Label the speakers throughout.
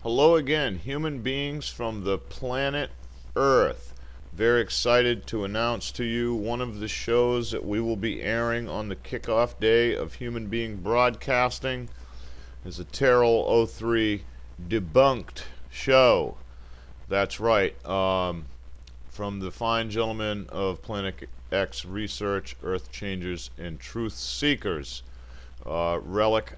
Speaker 1: Hello again, human beings from the planet Earth. Very excited to announce to you one of the shows that we will be airing on the kickoff day of Human Being Broadcasting is a Terrell O3 Debunked show. That's right, from the fine gentlemen of Planet X Research, Earth Changers, and Truth Seekers. Relic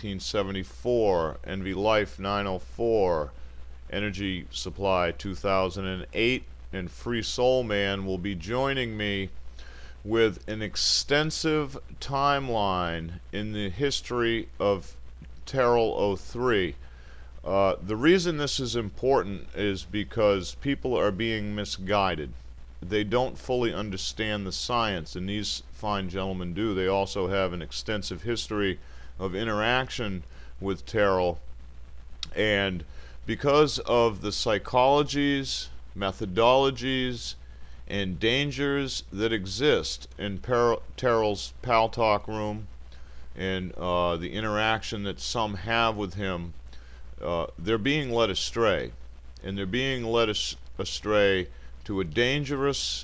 Speaker 1: 1974, Envy Life 904, Energy Supply 2008, and Free Soul Man will be joining me with an extensive timeline in the history of Terrell O3. The reason this is important is because people are being misguided. They don't fully understand the science, and these fine gentlemen do. They also have an extensive history of interaction with Terrell, and because of the psychologies, methodologies, and dangers that exist in Terrell's Pal Talk room and the interaction that some have with him, they're being led astray, and they're being led astray to a dangerous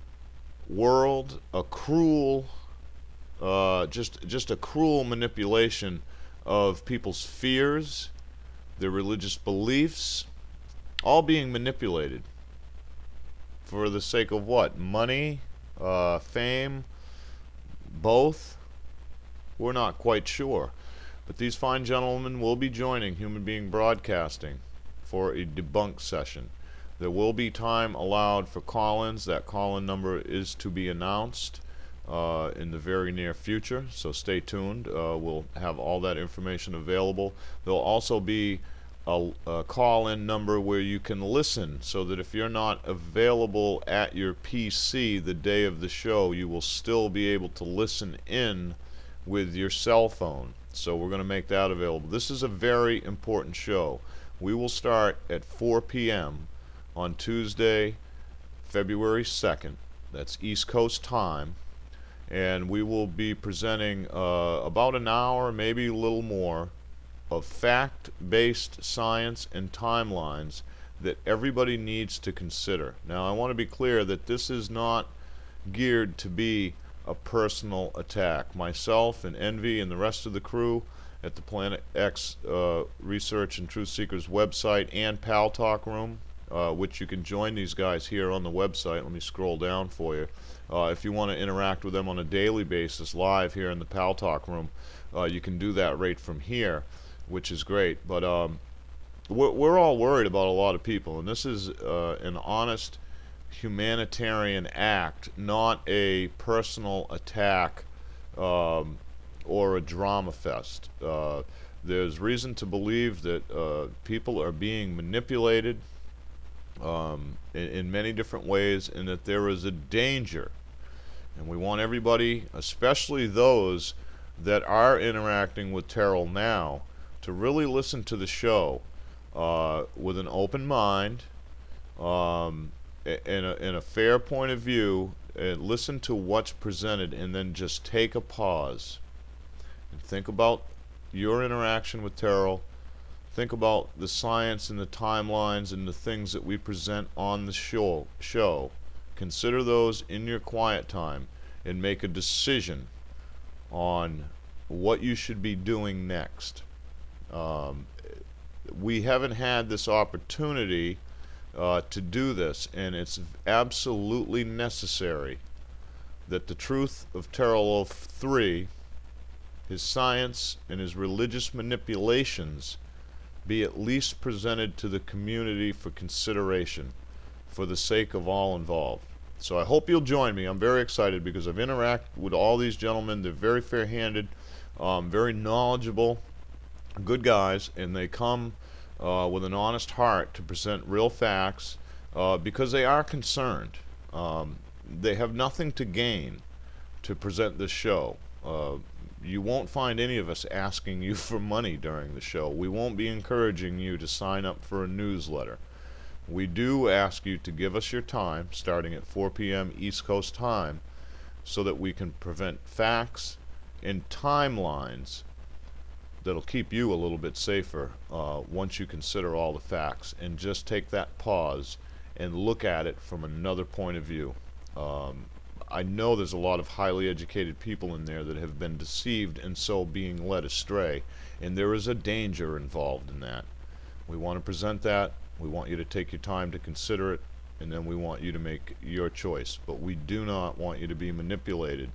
Speaker 1: world, a cruel, just a cruel manipulation of people's fears, their religious beliefs, all being manipulated for the sake of what? Money, fame, both? We're not quite sure. But these fine gentlemen will be joining Human Being Broadcasting for a debunk session. There will be time allowed for call-ins. That call-in number is to be announced in the very near future, so stay tuned. We'll have all that information available. There'll also be a call-in number where you can listen, so that if you're not available at your PC the day of the show, you will still be able to listen in with your cell phone. So we're going to make that available. This is a very important show. We will start at 4 p.m. on Tuesday, February 2nd. That's East Coast time. And we will be presenting about an hour, maybe a little more, of fact-based science and timelines that everybody needs to consider. Now, I want to be clear that this is not geared to be a personal attack. Myself and Envy and the rest of the crew at the Planet X Research and Truth Seekers website and Pal Talk room, which you can join these guys here on the website. Let me scroll down for you. If you want to interact with them on a daily basis live here in the Pal Talk room, you can do that right from here, which is great. But we're all worried about a lot of people, and this is an honest humanitarian act, not a personal attack or a drama fest. There's reason to believe that people are being manipulated in many different ways, and that there is a danger. And we want everybody, especially those that are interacting with Terrell now, to really listen to the show with an open mind, in a fair point of view, and listen to what's presented, and then just take a pause and think about your interaction with Terrell. Think about the science and the timelines and the things that we present on the show. Consider those in your quiet time and make a decision on what you should be doing next. We haven't had this opportunity to do this, and it's absolutely necessary that the truth of Terrell O3, his science and his religious manipulations, be at least presented to the community for consideration for the sake of all involved. So I hope you'll join me. I'm very excited because I've interacted with all these gentlemen. They're very fair-handed, very knowledgeable, good guys, and they come with an honest heart to present real facts because they are concerned. They have nothing to gain to present this show. You won't find any of us asking you for money during the show. We won't be encouraging you to sign up for a newsletter. We do ask you to give us your time, starting at 4 p.m. East Coast time, so that we can present facts and timelines that'll keep you a little bit safer once you consider all the facts and just take that pause and look at it from another point of view. I know there's a lot of highly educated people in there that have been deceived and so being led astray, and there is a danger involved in that. We want to present that. We want you to take your time to consider it, and then we want you to make your choice. But we do not want you to be manipulated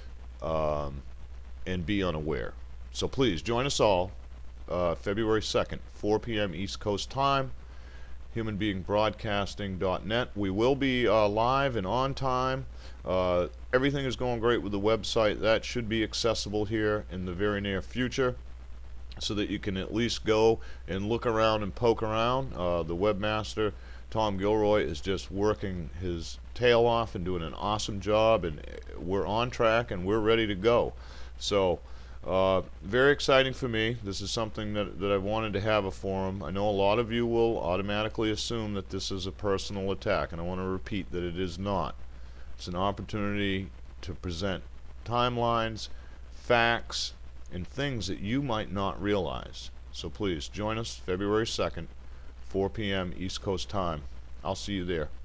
Speaker 1: and be unaware. So please join us all February 2nd, 4 p.m. East Coast time, humanbeingbroadcasting.net. We will be live and on time. Everything is going great with the website. That should be accessible here in the very near future, so that you can at least go and look around and poke around. The webmaster, Tom Gilroy, is just working his tail off and doing an awesome job, and we're on track and we're ready to go. So very exciting for me. This is something that I wanted to have a forum. I know a lot of you will automatically assume that this is a personal attack, and I want to repeat that it is not. It's an opportunity to present timelines, facts, and things that you might not realize. So please join us February 2nd, 4 p.m. East Coast time. I'll see you there.